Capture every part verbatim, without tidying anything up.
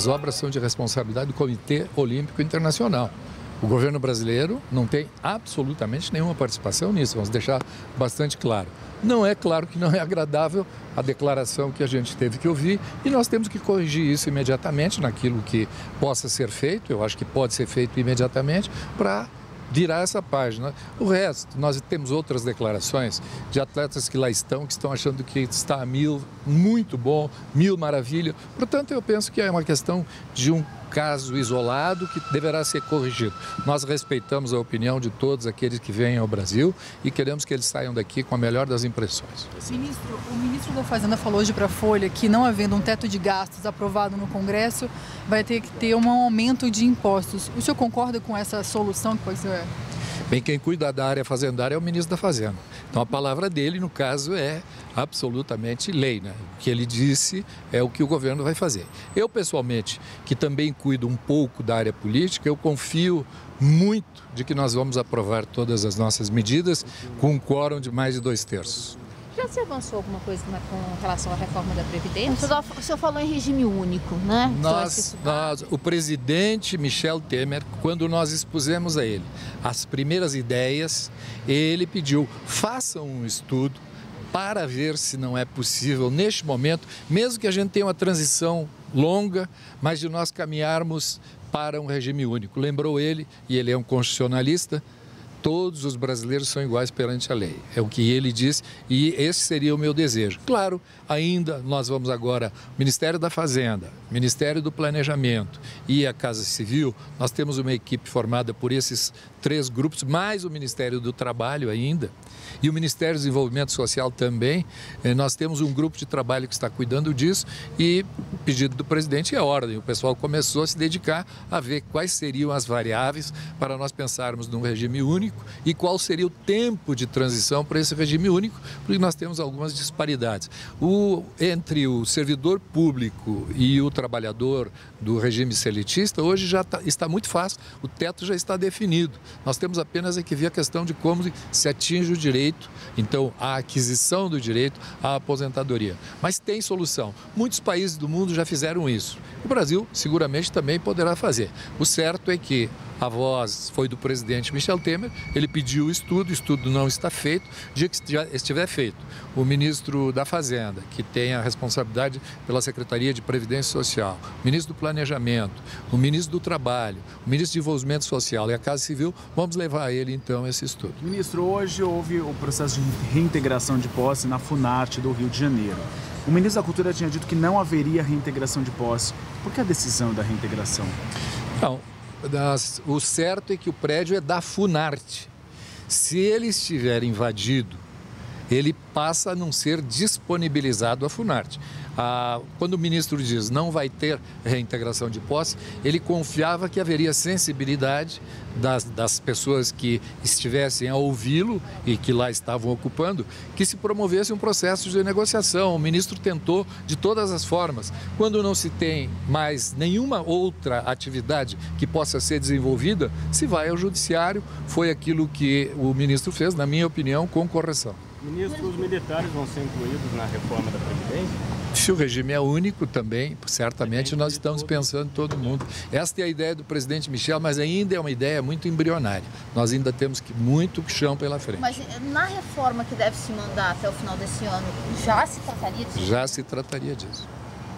As obras são de responsabilidade do Comitê Olímpico Internacional. O governo brasileiro não tem absolutamente nenhuma participação nisso, vamos deixar bastante claro. Não é claro que não é agradável a declaração que a gente teve que ouvir e nós temos que corrigir isso imediatamente naquilo que possa ser feito, eu acho que pode ser feito imediatamente para virar essa página. O resto, nós temos outras declarações de atletas que lá estão, que estão achando que está a mil, muito bom, mil maravilha. Portanto, eu penso que é uma questão de um caso isolado que deverá ser corrigido. Nós respeitamos a opinião de todos aqueles que vêm ao Brasil e queremos que eles saiam daqui com a melhor das impressões. Ministro, o ministro da Fazenda falou hoje para a Folha que, não havendo um teto de gastos aprovado no Congresso, vai ter que ter um aumento de impostos. O senhor concorda com essa solução que pode ser? Bem, quem cuida da área fazendária é o ministro da Fazenda. Então, a palavra dele, no caso, é absolutamente lei, né? O que ele disse é o que o governo vai fazer. Eu, pessoalmente, que também cuido um pouco da área política, eu confio muito de que nós vamos aprovar todas as nossas medidas com um quórum de mais de dois terços. Já se avançou alguma coisa com relação à reforma da Previdência? O senhor falou em regime único, né? Nós, nós, o presidente Michel Temer, quando nós expusemos a ele as primeiras ideias, ele pediu, façam um estudo para ver se não é possível, neste momento, mesmo que a gente tenha uma transição longa, mas de nós caminharmos para um regime único. Lembrou ele, e ele é um constitucionalista, todos os brasileiros são iguais perante a lei. É o que ele disse e esse seria o meu desejo. Claro, ainda nós vamos agora, Ministério da Fazenda, Ministério do Planejamento e a Casa Civil, nós temos uma equipe formada por esses três grupos, mais o Ministério do Trabalho ainda e o Ministério do Desenvolvimento Social também. Nós temos um grupo de trabalho que está cuidando disso e o pedido do presidente é ordem. O pessoal começou a se dedicar a ver quais seriam as variáveis para nós pensarmos num regime único e qual seria o tempo de transição para esse regime único, porque nós temos algumas disparidades. O, entre o servidor público e o trabalhador do regime seletista, hoje já tá, está muito fácil, o teto já está definido. Nós temos apenas que ver a questão de como se atinge o direito, então a aquisição do direito à aposentadoria. Mas tem solução. Muitos países do mundo já fizeram isso. O Brasil seguramente também poderá fazer. O certo é que a voz foi do presidente Michel Temer, ele pediu o estudo, o estudo não está feito, dia que já estiver feito, o ministro da Fazenda, que tem a responsabilidade pela Secretaria de Previdência Social, o ministro do Planejamento, o ministro do Trabalho, o ministro do Desenvolvimento Social e a Casa Civil, vamos levar a ele então esse estudo. Ministro, hoje houve o processo de reintegração de posse na Funarte do Rio de Janeiro. O ministro da Cultura tinha dito que não haveria reintegração de posse. Por que a decisão da reintegração? Não. Das, o certo é que o prédio é da Funarte. Se ele estiver invadido, ele passa a não ser disponibilizado à Funarte. Ah, quando o ministro diz não vai ter reintegração de posse, ele confiava que haveria sensibilidade das, das pessoas que estivessem a ouvi-lo e que lá estavam ocupando, que se promovesse um processo de negociação. O ministro tentou de todas as formas. Quando não se tem mais nenhuma outra atividade que possa ser desenvolvida, se vai ao judiciário. Foi aquilo que o ministro fez, na minha opinião, com correção. Ministro, os militares vão ser incluídos na reforma da Previdência? Se o regime é único também, certamente nós estamos pensando em todo mundo. Esta é a ideia do presidente Michel, mas ainda é uma ideia muito embrionária. Nós ainda temos que, muito chão pela frente. Mas na reforma que deve se mandar até o final desse ano, já se trataria disso? Já se trataria disso.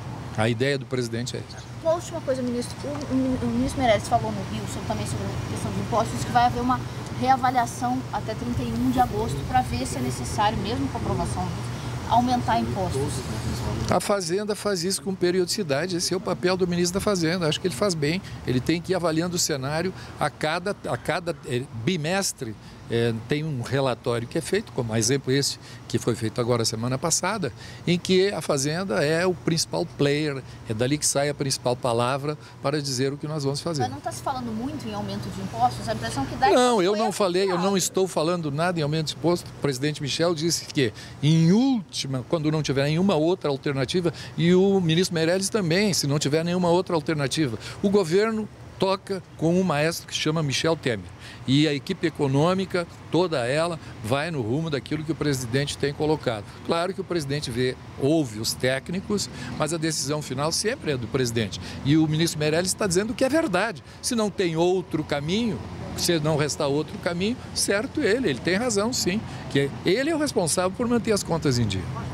A ideia do presidente é isso. Uma última coisa, ministro. O, o, o ministro Meirelles falou no Rio sobre, também sobre a questão de impostos, que vai haver uma reavaliação até trinta e um de agosto para ver se é necessário, mesmo com a aprovação, aumentar impostos. A Fazenda faz isso com periodicidade, esse é o papel do ministro da Fazenda, acho que ele faz bem, ele tem que ir avaliando o cenário a cada, a cada bimestre. É, tem um relatório que é feito, como exemplo esse que foi feito agora semana passada, em que a Fazenda é o principal player, é dali que sai a principal palavra para dizer o que nós vamos fazer. Mas não está se falando muito em aumento de impostos? A impressão que dá... Não, eu não falei, eu não estou falando nada em aumento de imposto. O presidente Michel disse que, em última, quando não tiver nenhuma outra alternativa, e o ministro Meirelles também, se não tiver nenhuma outra alternativa, o governo toca com um maestro que se chama Michel Temer. E a equipe econômica, toda ela, vai no rumo daquilo que o presidente tem colocado. Claro que o presidente vê, ouve os técnicos, mas a decisão final sempre é do presidente. E o ministro Meirelles está dizendo que é verdade. Se não tem outro caminho, se não restar outro caminho, certo ele, ele tem razão sim, que ele é o responsável por manter as contas em dia.